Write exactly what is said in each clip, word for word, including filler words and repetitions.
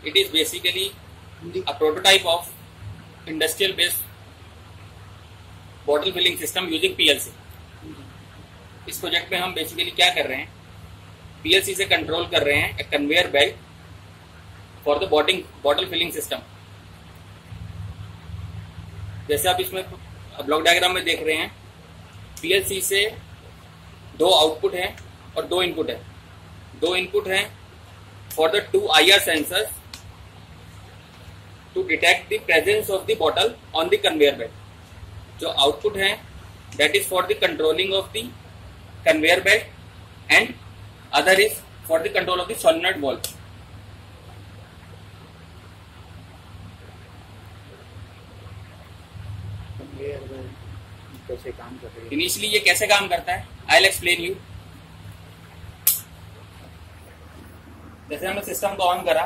It is basically a prototype of industrial based bottle filling system using P L C. इस project में हम basically क्या कर रहे हैं, P L C से कंट्रोल कर रहे हैं एक conveyor belt for the bottling bottle filling system. जैसे आप इसमें ब्लॉक डायग्राम में देख रहे हैं, P L C से दो आउटपुट हैं और दो इनपुट है। दो इनपुट हैं for the two I R sensors to detect the presence of the bottle on the conveyor belt. जो आउटपुट है that is for the controlling of the conveyor belt and other is for the control of the solenoid valve. कैसे काम कर रही है? Initially ये कैसे काम करता है, आई विल एक्सप्लेन यू। जैसे हमने सिस्टम को ऑन करा,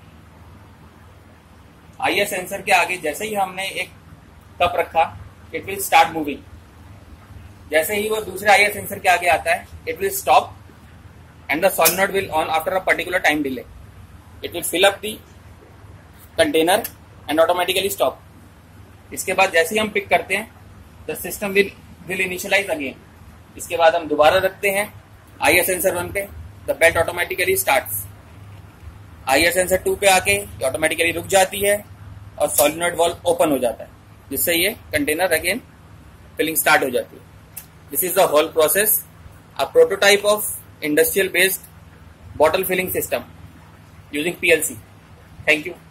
आई आर सेंसर के आगे जैसे ही हमने एक कप रखा, इट विल स्टार्ट मूविंग। जैसे ही वो दूसरे आई आर सेंसर के आगे आता है, it will stop and the solenoid will on after a particular time delay. It will fill up the container and automatically stop. इसके बाद जैसे ही हम पिक करते हैं, the system will will initialize again. इसके बाद हम दोबारा रखते हैं आई आर सेंसर वन पे, the belt automatically starts. I R sensor two पे आके ऑटोमेटिकली रुक जाती है और सोलेनॉइड वाल्व ओपन हो जाता है, जिससे ये कंटेनर अगेन फिलिंग स्टार्ट हो जाती है। This is the whole process, a prototype of industrial based bottle filling system using P L C। Thank you.